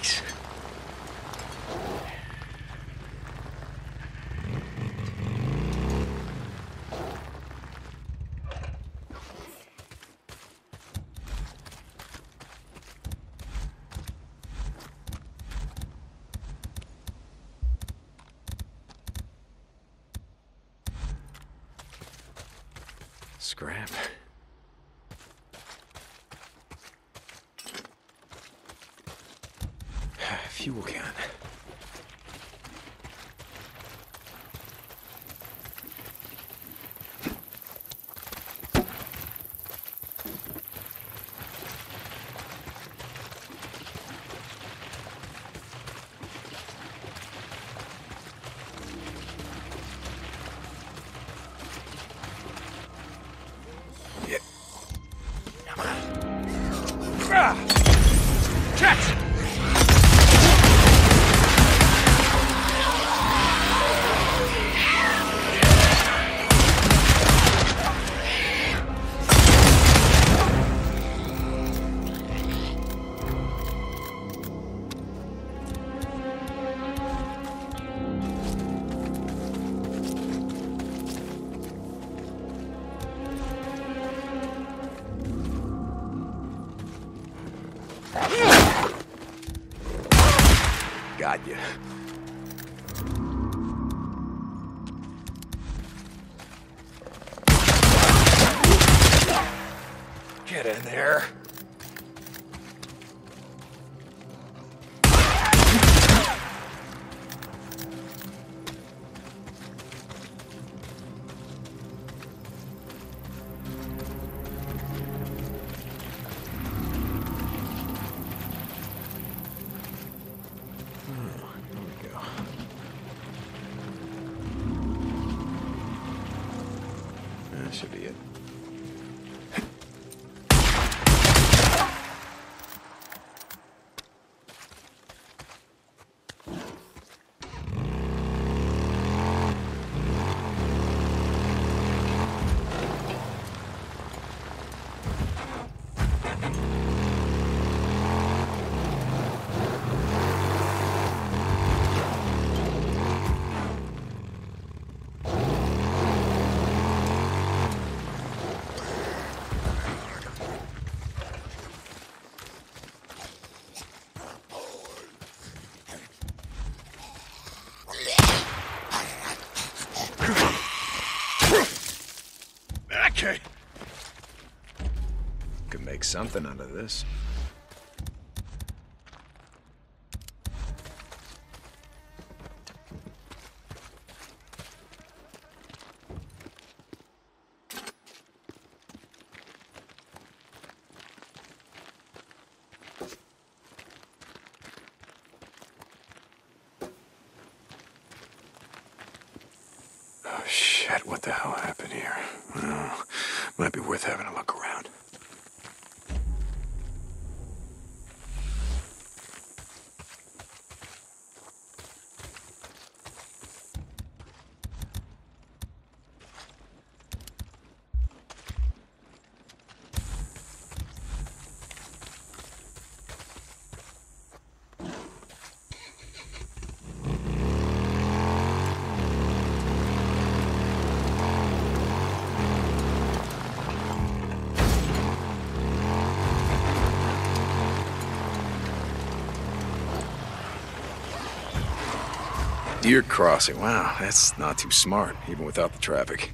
Nice. Scrap. Fuel can. Yeah. Come on. Jets! Got you. Get in there. That should be it. Okay. Could make something out of this. Oh, shit, what the hell happened here? Well, might be worth having a look around. Deer crossing. Wow, that's not too smart, even without the traffic.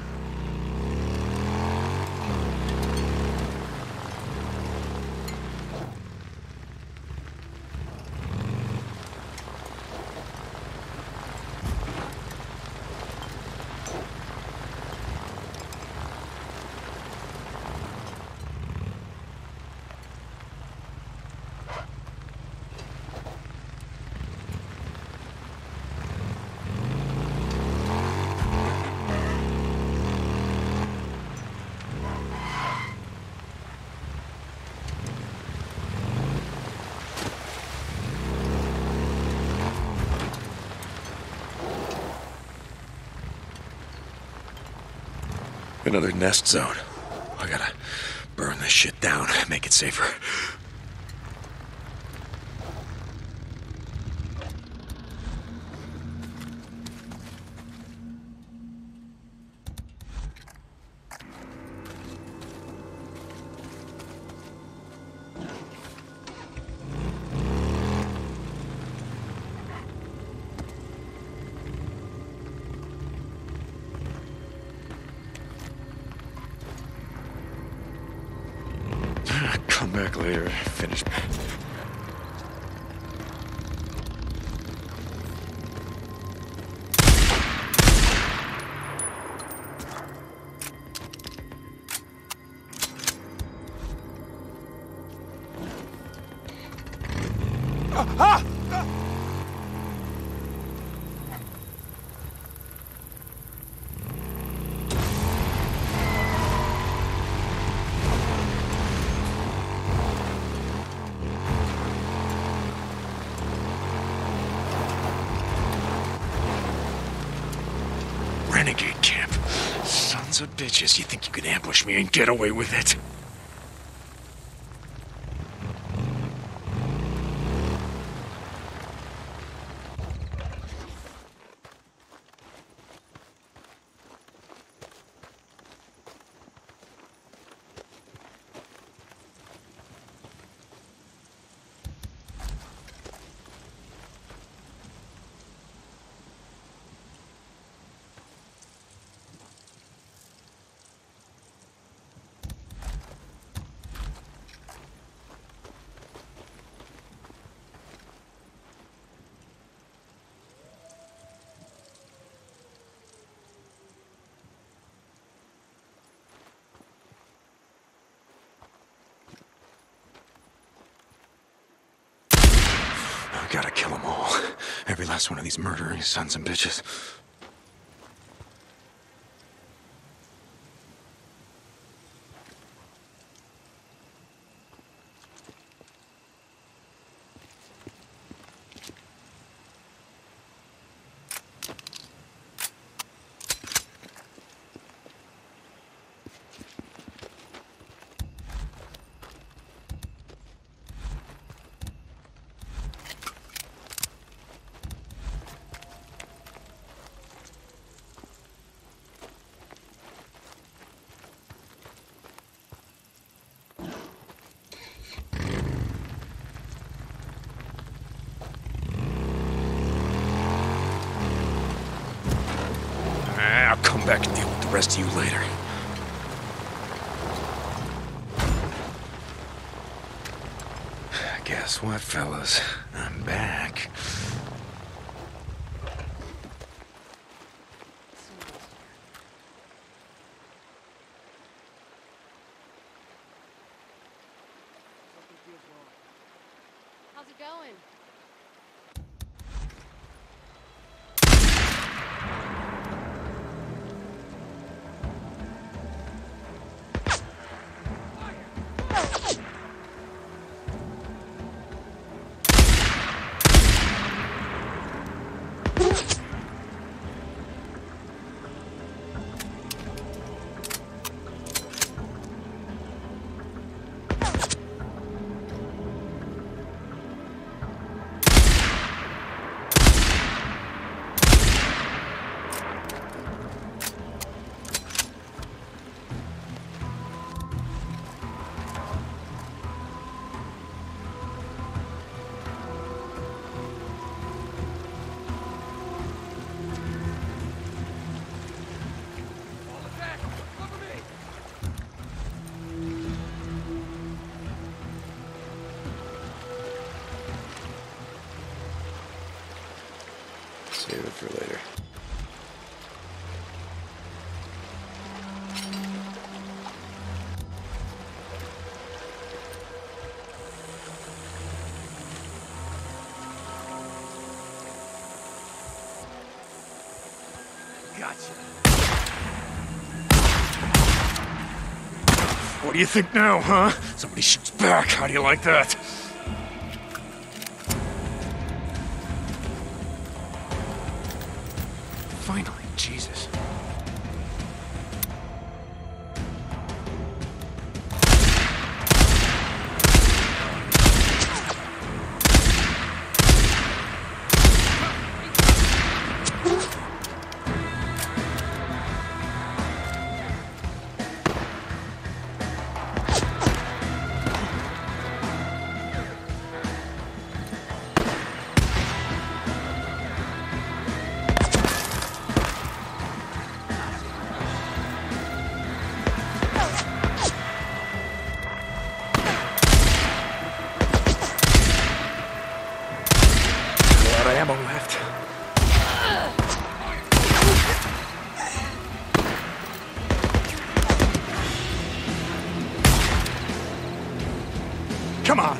Another nest zone. I gotta burn this shit down, make it safer. come back later. Finish. Renegade camp. Sons of bitches, you think you can ambush me and get away with it? I gotta kill them all. Every last one of these murdering sons and bitches. I'll come back and deal with the rest of you later. Guess what, fellas? I'm back. How's it going? Save it for later. Gotcha. What do you think now, huh? Somebody shoots back. How do you like that? Finally, Jesus. Come on.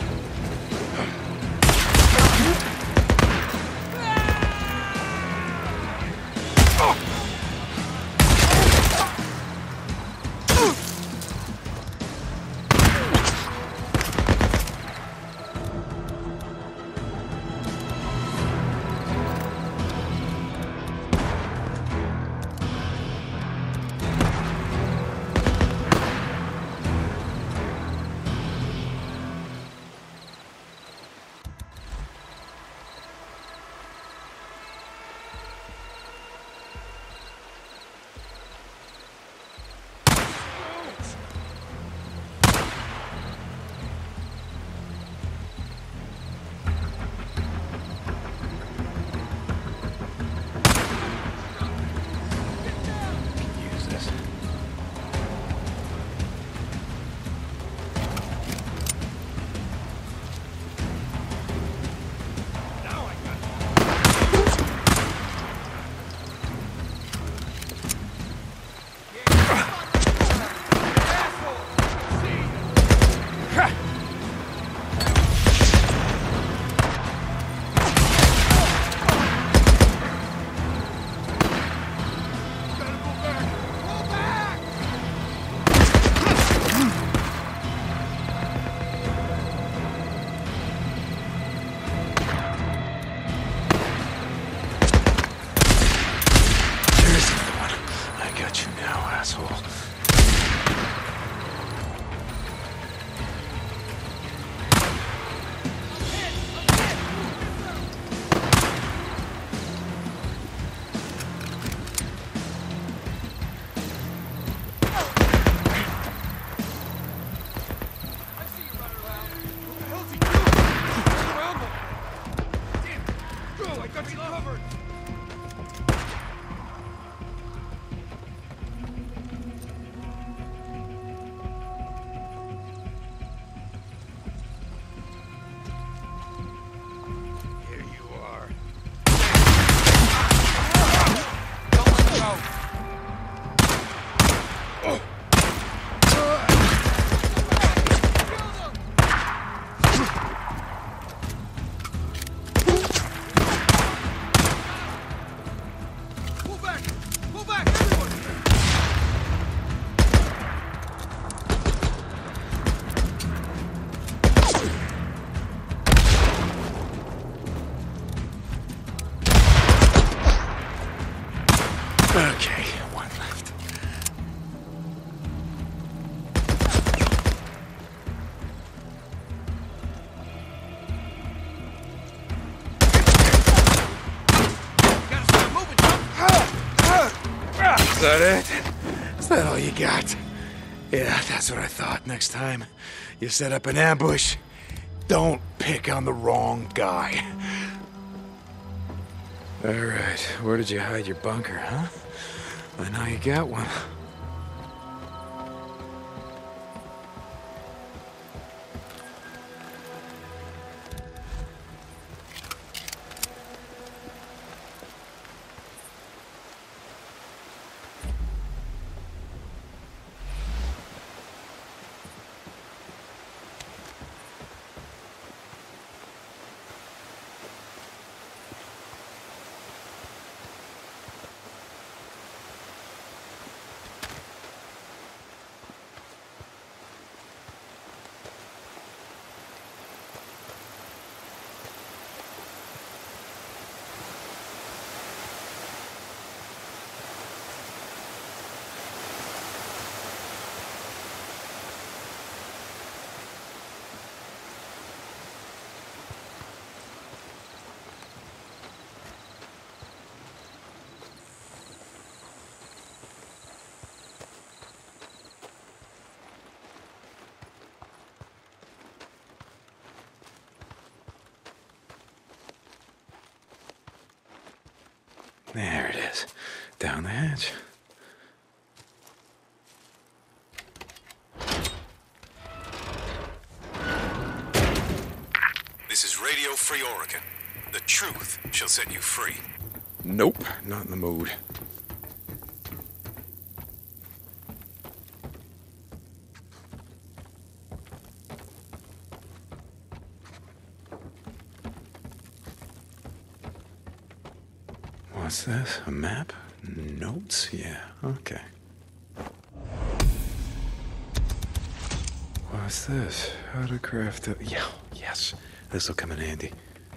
Okay, one left. Gotta start moving, Is that it? Is that all you got? Yeah, that's what I thought. Next time you set up an ambush, don't pick on the wrong guy. All right, where did you hide your bunker, huh? I know you got one. There it is. Down the hatch. This is Radio Free Oregon. The truth shall set you free. Nope, not in the mood. What's this? A map? Notes? Yeah, okay. What's this? How to craft a... Yeah, yes. This'll come in handy.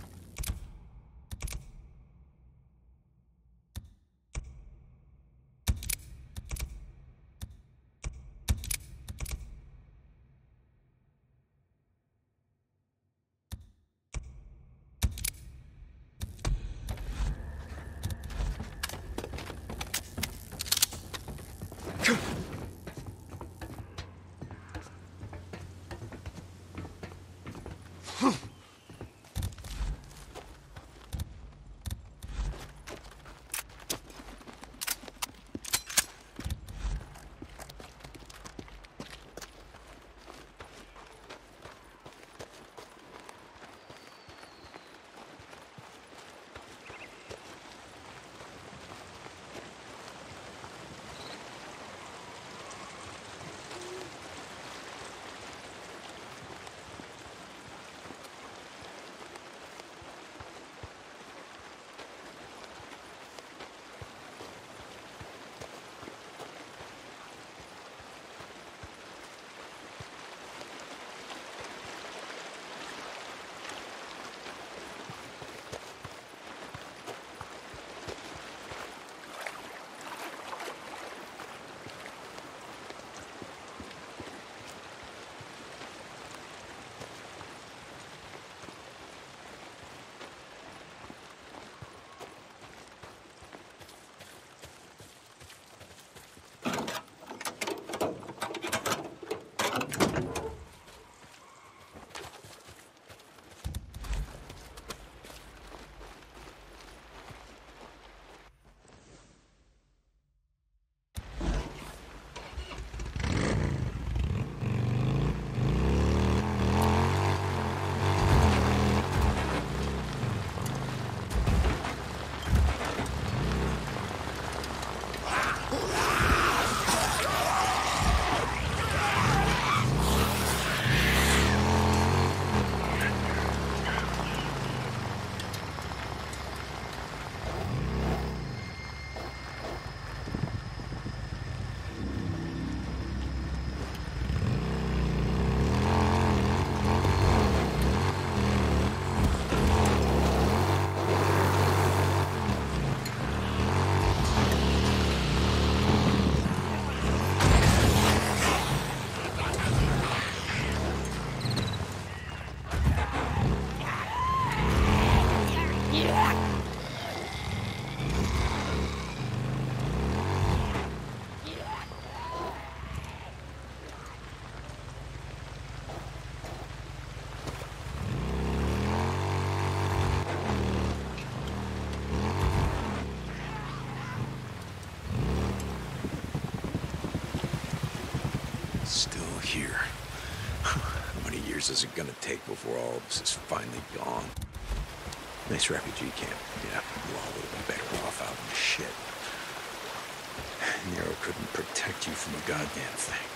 Still here. How many years is it gonna take before all of this is finally gone? Nice refugee camp. Yeah, you all would have been better off out in the shit. Nero couldn't protect you from a goddamn thing.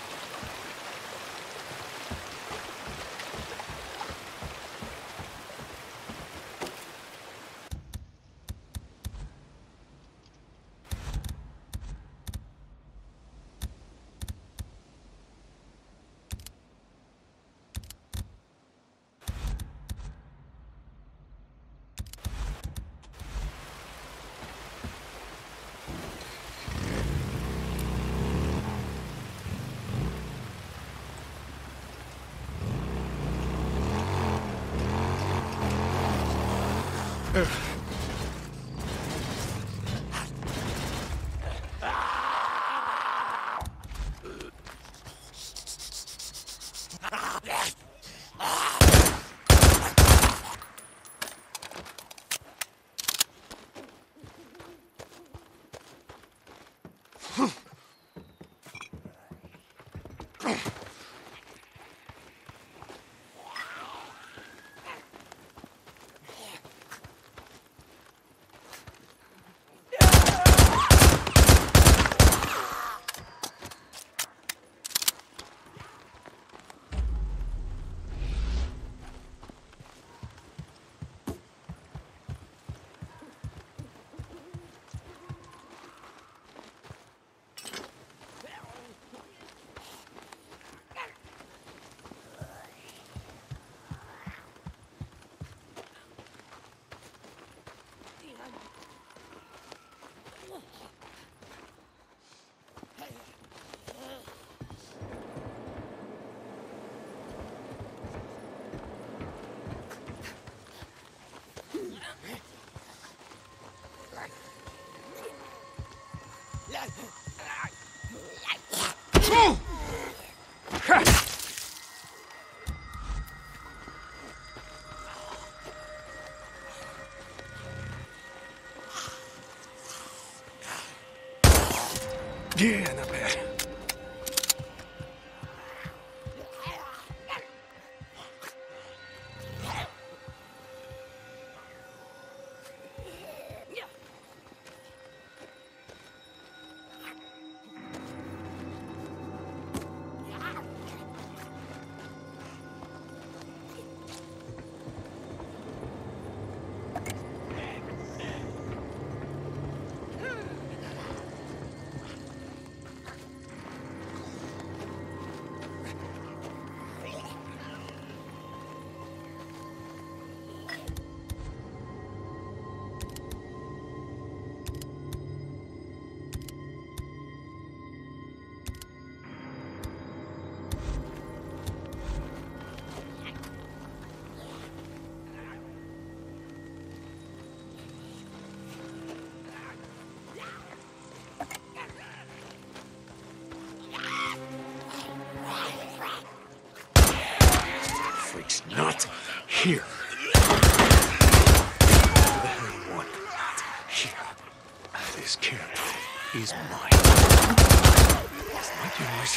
Here. Whatever the hell you want. Here. This camp is mine. It's not yours.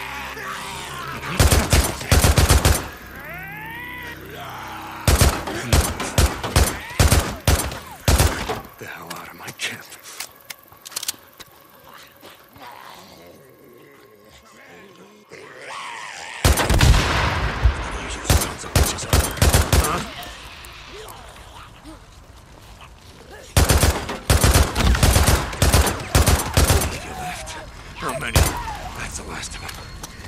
Get the hell out of my camp. You sons of bitches. Huh? You left? How many? That's the last of them.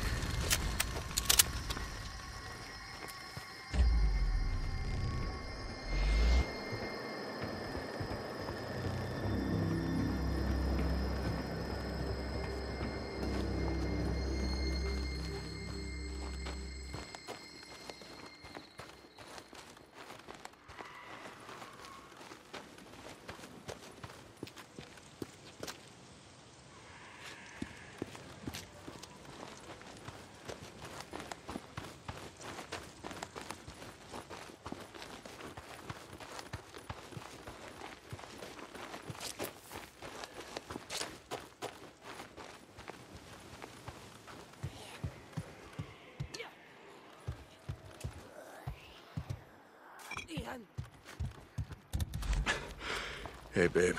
Hey, babe.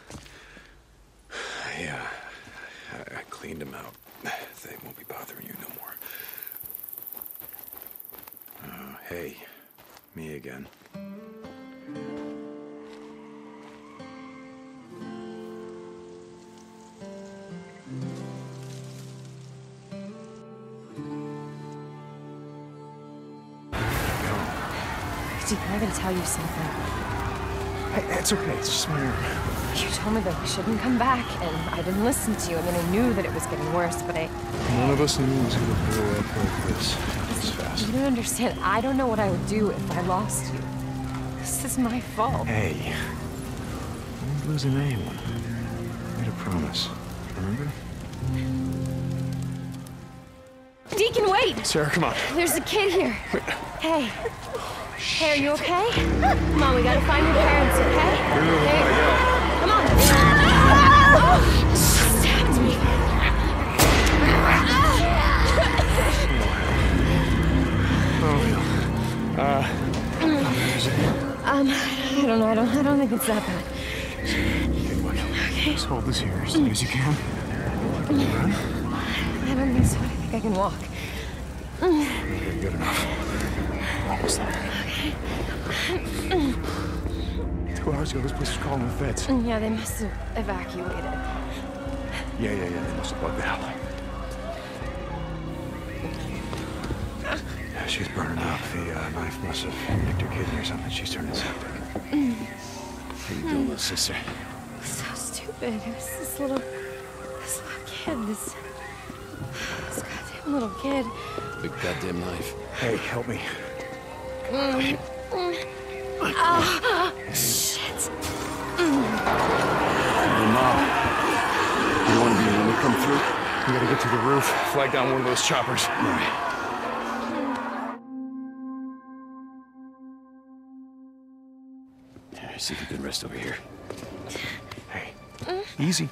Yeah, I cleaned him out. They won't be bothering you no more. Hey, me again. Deacon, I gotta tell you something. It's okay, it's just my arm. You told me that we shouldn't come back, and I didn't listen to you. I mean, I knew that it was getting worse, but None of us knew it was gonna blow up like this fast. You don't understand. I don't know what I would do if I lost you. This is my fault. Hey, I ain't losing anyone. I made a promise, remember? Deacon, wait! Sarah, come on. There's a kid here. Hey. Hey, are you okay? Come on, we gotta find your parents, okay? Hey, come on. Oh, stabbed me. I don't know. I don't think it's that bad. Okay, look. Just hold this here as long as you can. Run. I don't think so. I think I can walk. Okay, good enough. Almost there. 2 hours ago, this place was calling the feds. Yeah, they must have evacuated. Yeah. They must have bugged out. Yeah, she's burning up. The knife must have nicked her kidney or something. She's turning septic. How you doing, little sister? So stupid. It was this little kid. This goddamn little kid. Big goddamn knife. Hey, help me. Shit. Hey, Mom. You want to be when we come through? We gotta get to the roof. Flag down one of those choppers. All right. See if you can rest over here. Hey, easy.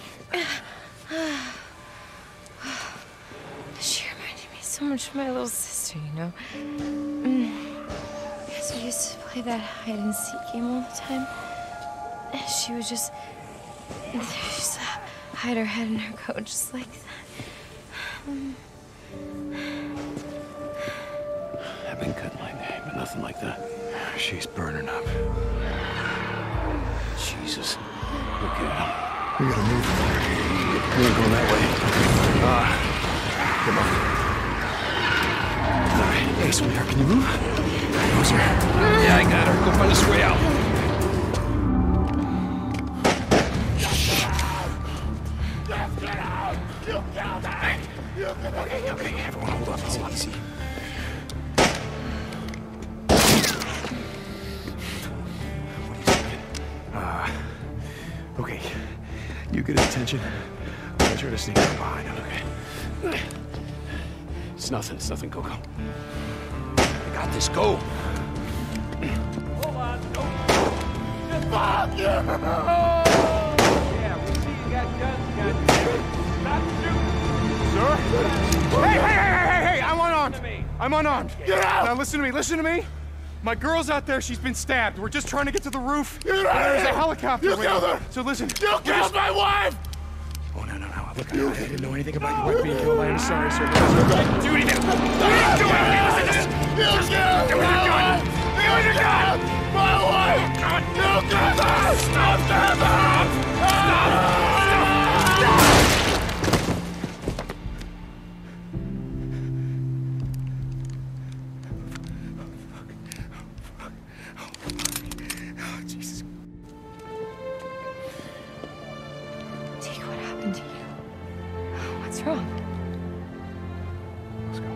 She reminded me so much of my little sister, you know? Because we used to play that hide-and-seek game all the time. And she would just hide her head in her coat just like that. I've been cutting like that, but nothing like that. She's burning up. Jesus. Look at him. We gotta move. We ain't going that way. Come on. All right. Hey, sweetheart, can you move? Closer. Yeah, I got her. Go find us a way out. Okay, everyone hold up. It's easy. Okay. You get his attention. I'll try to sneak up behind him, okay? It's nothing, Coco. I got this. Go. Hold on. Don't. Fuck you! Yeah, we see you got guns, goddammit. Stop shooting. Sir? Hey! I'm unarmed! Me. I'm unarmed. Get out! Now listen to me. My girl's out there, she's been stabbed. We're just trying to get to the roof. Get out of There's a here! helicopter You killed her! So listen. You killed my wife! Oh, no. Look, I didn't know anything about your wife being killed. I am sorry, sir. Do anything! You killed my wife! You killed my wife! You killed her! Stop! Jesus. Deke, what happened to you? What's wrong? Let's go.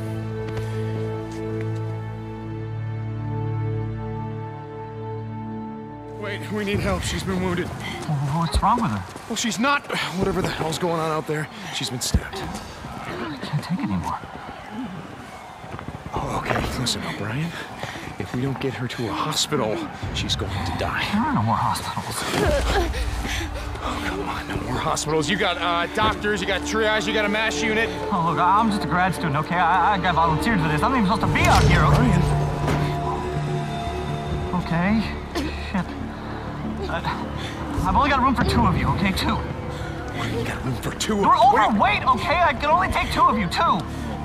Wait, we need help. She's been wounded. What's wrong with her? Well, she's not. Whatever the hell's going on out there, she's been stabbed. I can't take it anymore. Oh, okay. Listen, O'Brien. If we don't get her to a hospital, she's going to die. There are no more hospitals. Oh, come on. No more hospitals. You got doctors, you got triage, you got a MASH unit. Oh, look, I'm just a grad student, okay? I got volunteered for this. I'm not even supposed to be out here. O'Brien. Okay. Shit. I've only got room for 2 of you, okay? 2. You got room for 2 of You're us. overweight, okay? I can only take 2 of you, 2.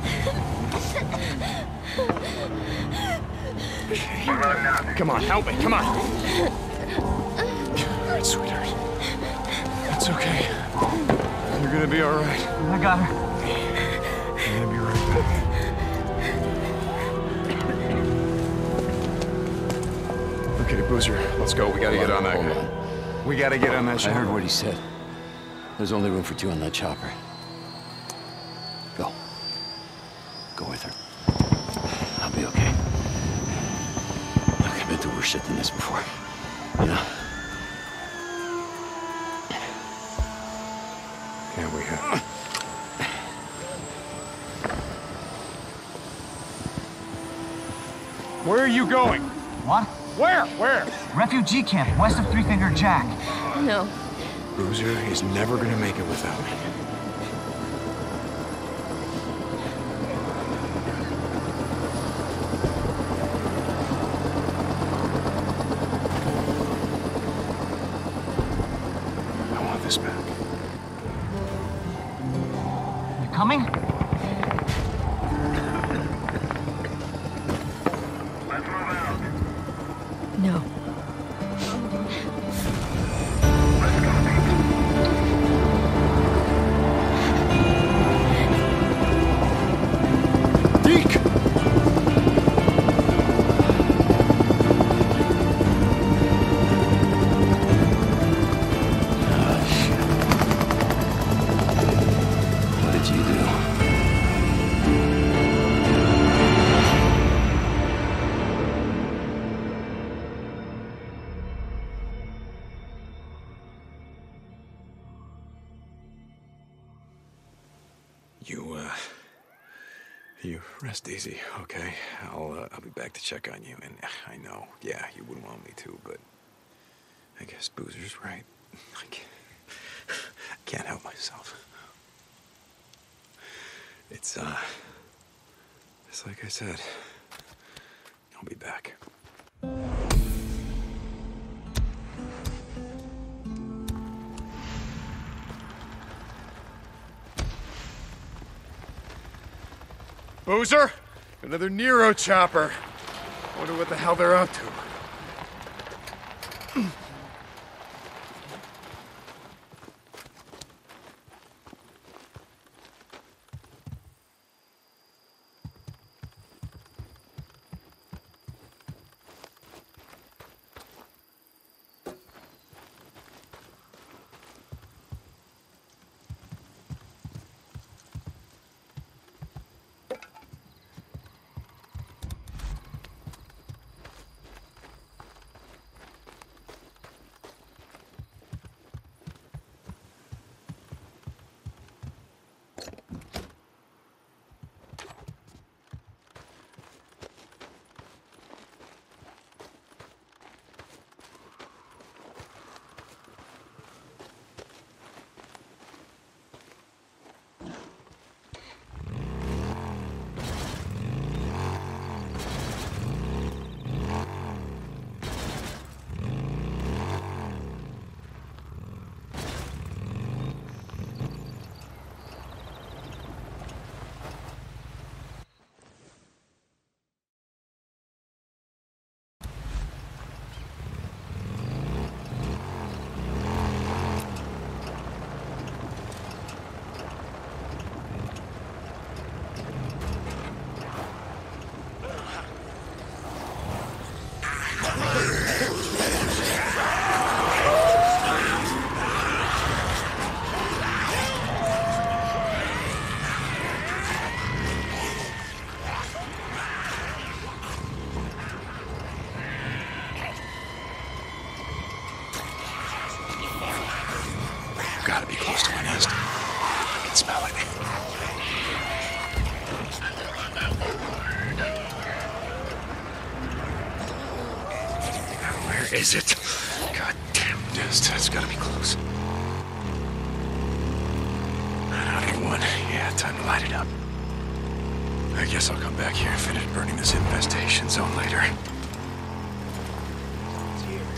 Come on, help me. Come on. All right, sweetheart. It's okay. You're gonna be all right. I got her. I'm gonna be right back. Okay, Boozer, let's go. We gotta get on that Hold guy. on. We gotta get on that I ship. heard what he said. There's only room for 2 on that chopper. Go. Go with her. I'll be okay. Look, I've been through worse shit than this before. You know? Yeah, we have. Where are you going? What? Where? Refugee camp, west of Three Finger Jack. No. Boozer is never gonna make it without me. I want this back. You coming? No. Deke! What did you do? You rest easy, okay? I'll be back to check on you, and I know, yeah, you wouldn't want me to, but I guess Boozer's right. I can't help myself. It's like I said, I'll be back. Boozer! Another Nero chopper. Wonder what the hell they're up to. Where is it? God damn, it's gotta be close. 981. Yeah, time to light it up. I guess I'll come back here and finish burning this infestation zone later. It's here.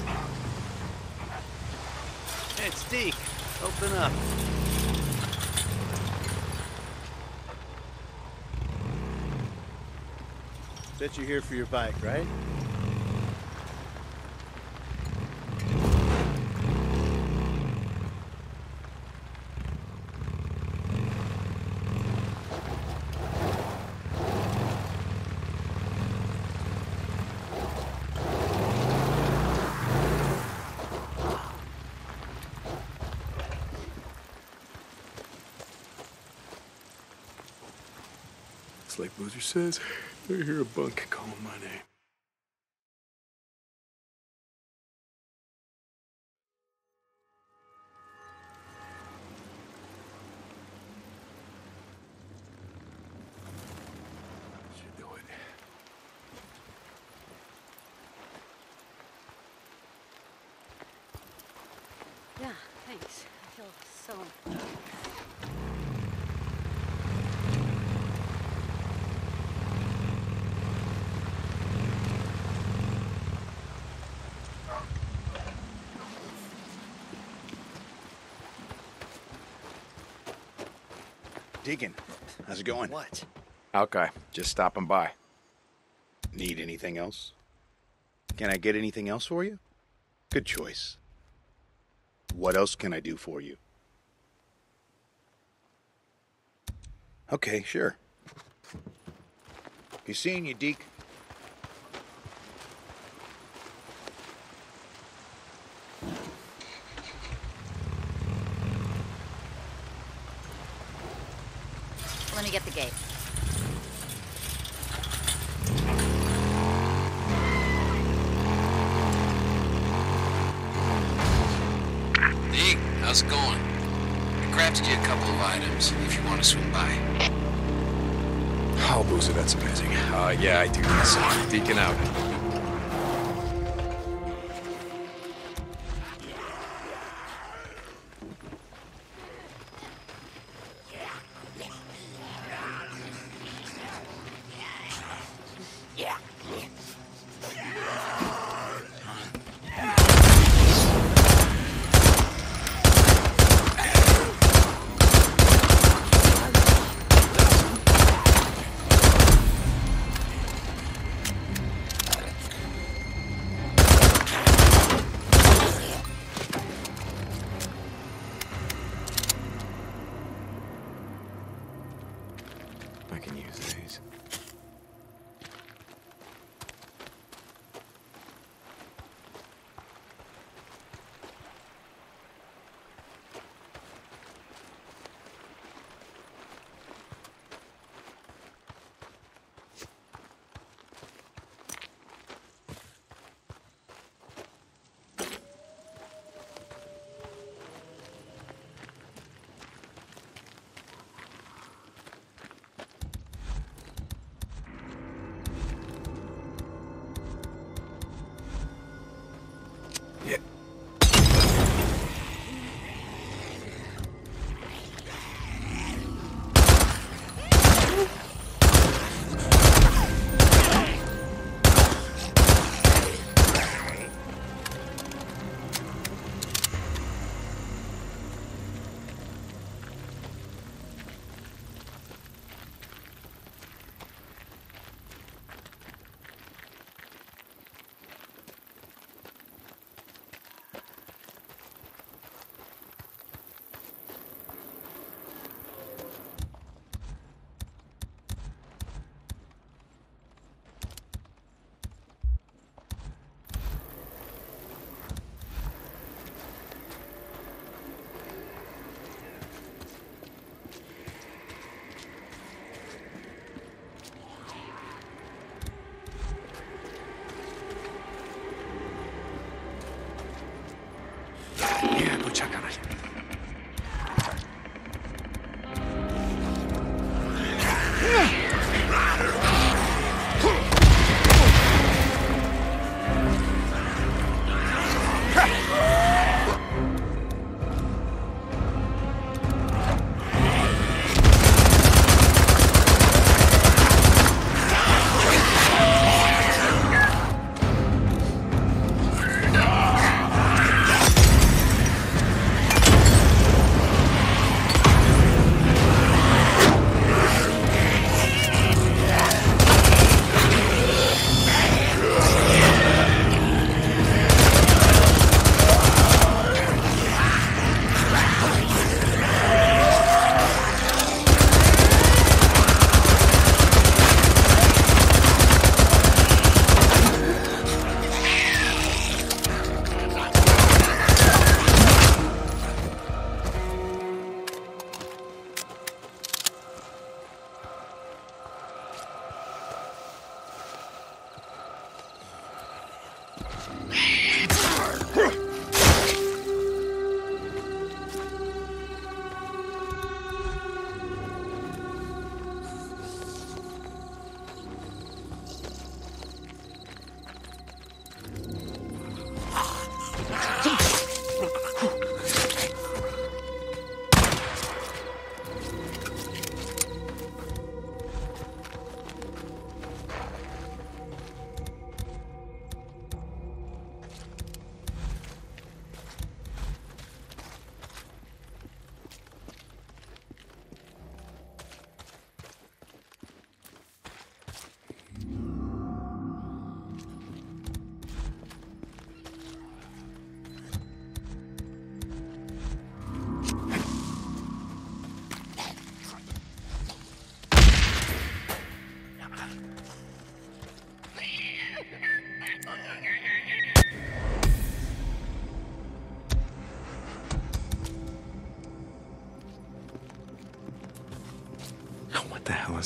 Hey, it's Deke. Open up. Bet you're here for your bike, right? It's like Boozer says, I hear a bunk calling my name. Should do it. Yeah, thanks. I feel so... Deacon, how's it going? What? Okay, just stopping by. Need anything else? Can I get anything else for you? Good choice. What else can I do for you? Okay, sure. You seeing you, Deke? Let me get the gate. Deke, how's it going? I crafted you a couple of items if you want to swing by. Oh, Boozer, that's amazing. Yeah, I do need some. Deacon out. I can use these.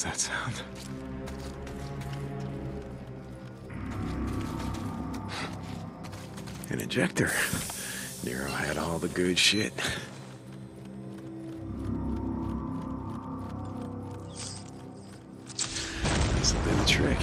was that sound? An ejector. Nero had all the good shit. This'll do the trick.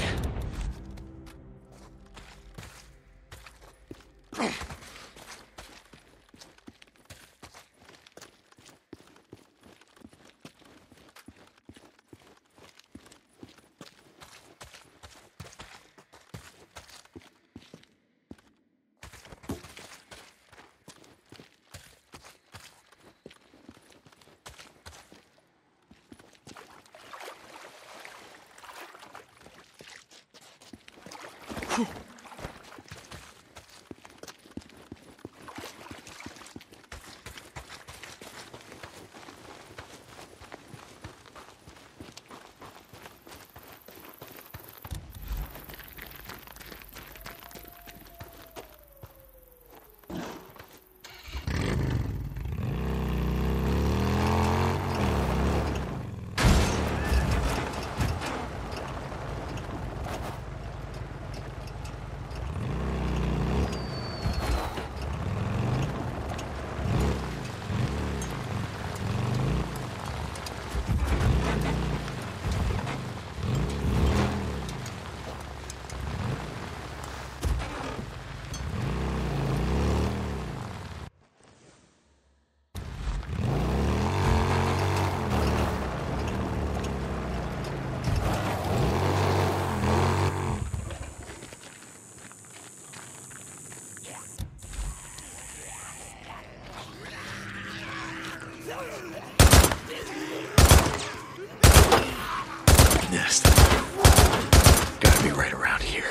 Nest. Gotta be right around here.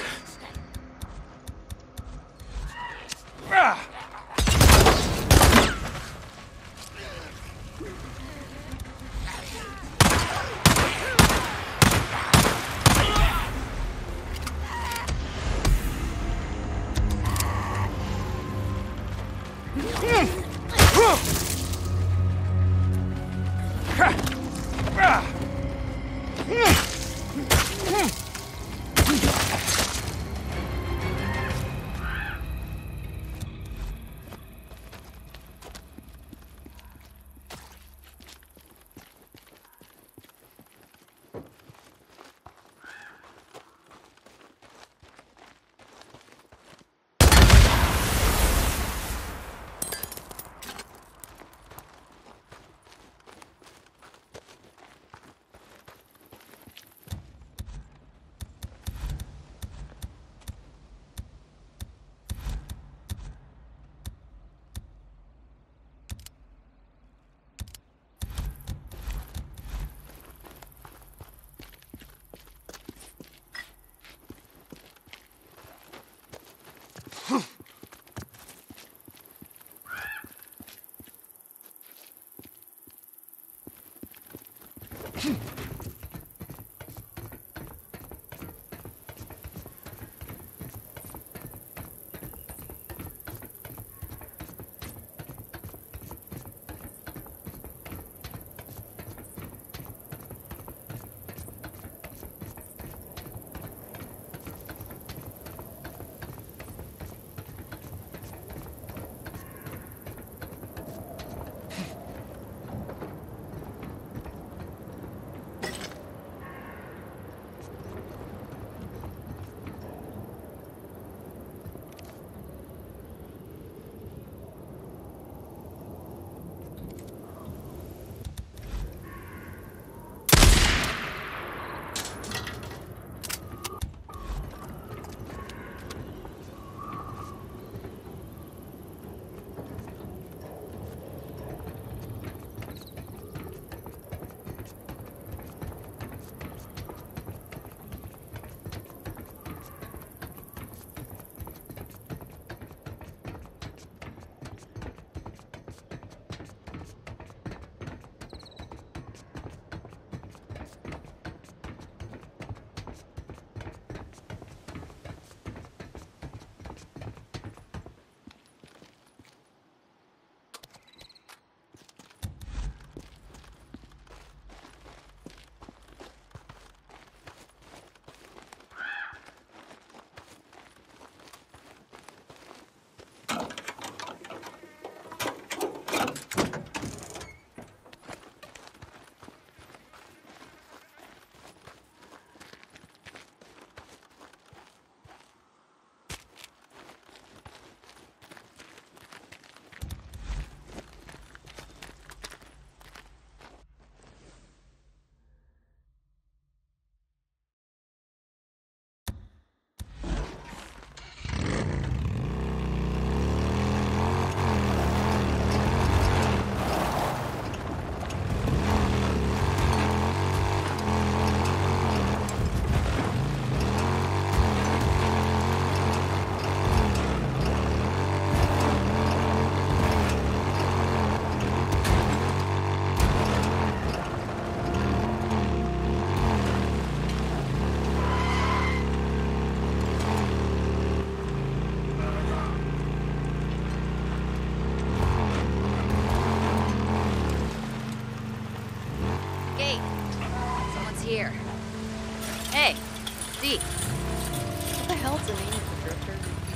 Deke. What the hell's the name of the drifter?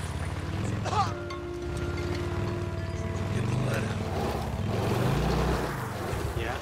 Get the letter. Yeah?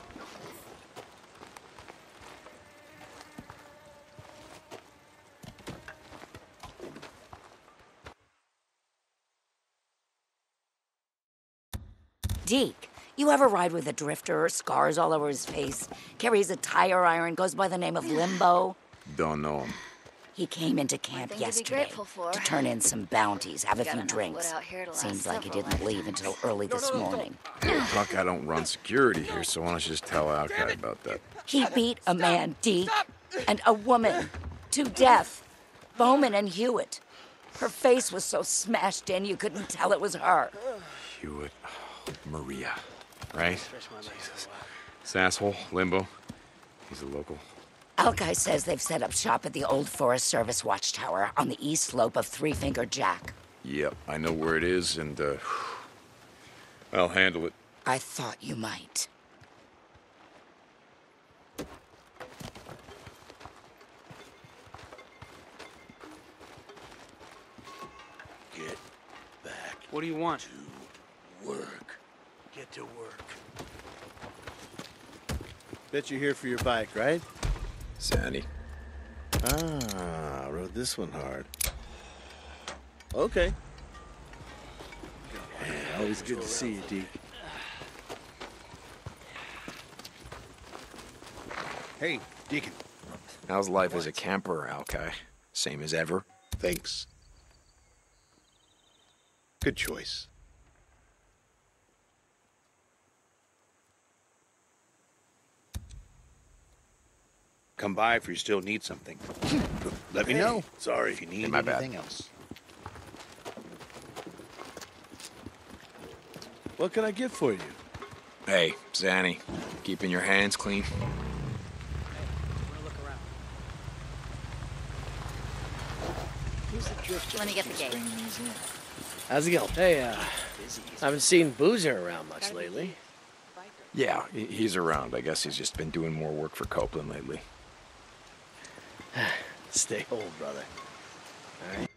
Deke, you ever ride with a drifter, scars all over his face, carries a tire iron, goes by the name of Limbo? Don't know him. He came into camp yesterday to turn in some bounties, have a few drinks. Seems like he didn't leave until early this morning. Huck, I don't run security here, so why don't you just tell Alki about that? He beat a man, Deke, and a woman to death. Bowman and Hewitt. Her face was so smashed in you couldn't tell it was her. Hewitt. Maria, right? Jesus. This asshole, Limbo. He's a local. Alki says they've set up shop at the old Forest Service watchtower on the east slope of Three Finger Jack. Yep, I know where it is, and, I'll handle it. I thought you might. Get back. What do you want? To work. Get to work. Bet you're here for your bike, right? Sandy. Ah, rode this one hard. Okay. Hey, always good to see you, Deke. Hey, Deacon. How's life as a camper, Alki? Same as ever? Thanks. Good choice. Come by if you still need something. Let me know. Sorry. If you need my bad. anything else. What can I get for you? Hey, Zanny, keeping your hands clean? Let me get the gate. How's it going? Hey, I haven't seen Boozer around much lately. Yeah, he's around. I guess he's just been doing more work for Copeland lately. Stay old, brother. All right?